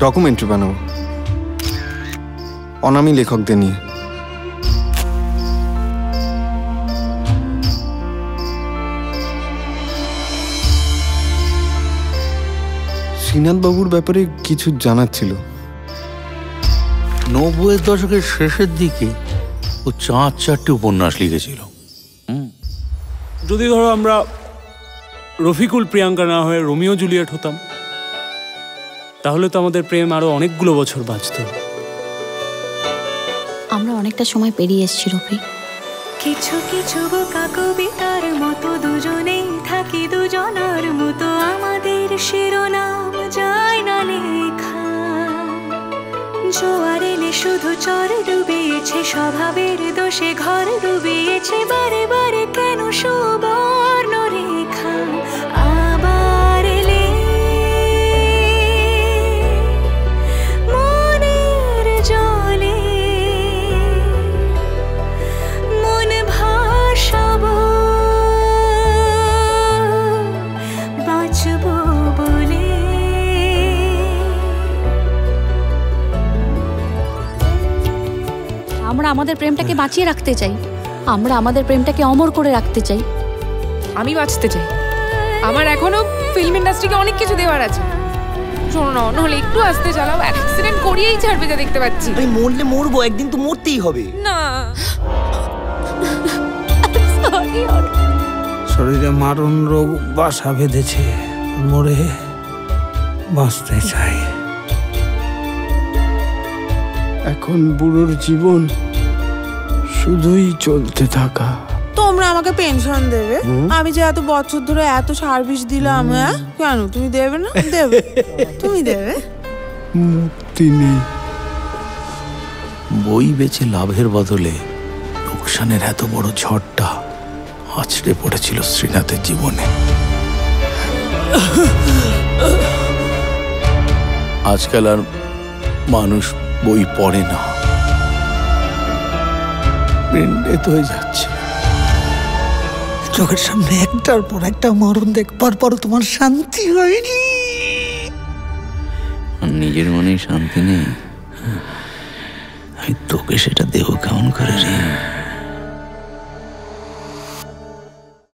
Documentary বানাবো অনামী লেখকদের নিয়ে। শ্রীনাথ বাবুর ব্যাপারে কিছু জানার ছিল। 90-এর দশকের শেষের দিকে ও 4-4টে উপন্যাস লিখেছিল। যদি ধরো আমরা রফিকুল প্রিয়াঙ্কা না হয়ে রোমিও জুলিয়েট হতাম, তাহলে তো আমাদের প্রেম আরো অনেকগুলো বছর বাঁচত। আমরা অনেকটা সময় পেরিয়ে এসেছি রফি। কিছু কিছু বোকা কবিতার মতো দুজনেই থাকি দুজনার মতো, আমাদের শিরোনাম যায় না লেখা। জোয়ার এলে শুধু চর ডুবিয়েছে, স্বভাবের দোষে ঘর ডুবিয়েছে, বারে বারে কেন সুবর্ণ রেখা আবার এলে মনের জলে মন ভাসাবো বাঁচবো বলে। আমরা আমাদের প্রেমটাকে বাঁচিয়ে রাখতে চাই, আমরা আমাদের প্রেমটাকে অমর করে রাখতে চাই। আমি বাঁচতে চাই, আমার এখনো ফিল্ম ইন্ডাস্ট্রিকে অনেক কিছু দেওয়ার আছে। শোনো না, নাহলে একটু আস্তে চালাও, অ্যাক্সিডেন্ট করিয়েই ছাড়বে যা দেখতে পাচ্ছি। আমি মরলে মরবো, একদিন তো মরতেই হবে। না শরীরে মারণ রোগ বাসা বেঁধেছে, মরে বাঁচতে চাই। এখন বুড়োর জীবন শুধুই চলতে থাকা। তোমরা আমাকে পেনশন দেবে, আমি যে এত বছর ধরে এত সার্ভিস দিলাম, কেন তুমি দেবে না? দেবে, তুমি দেবে। মুক্তি নেই। বই বেচে লাভের বদলে লোকসানের এত বড় ঝড়টা আছড়ে পড়েছিল শ্রীনাথের জীবনে। আজকাল আর মানুষ বই পড়ে না, প্রিন্ট হয়ে যাচ্ছে। চোখের সামনে একটার পর একটা মরণ দেখবার পর তোমার শান্তি হয়নি। নিজের মনে শান্তি নেই, আমি তোকে সেটা দেবো কেমন করে রে?